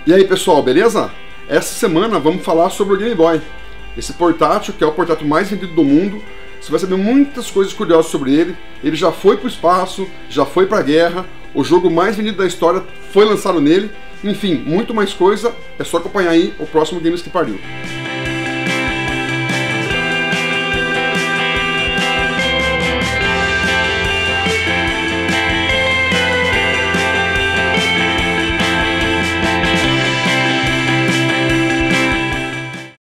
E aí pessoal, beleza? Essa semana vamos falar sobre o Game Boy, esse portátil que é o portátil mais vendido do mundo. Você vai saber muitas coisas curiosas sobre ele. Ele já foi para o espaço, já foi para a guerra, o jogo mais vendido da história foi lançado nele. Enfim, muito mais coisa, é só acompanhar aí o próximo Games que Pariu.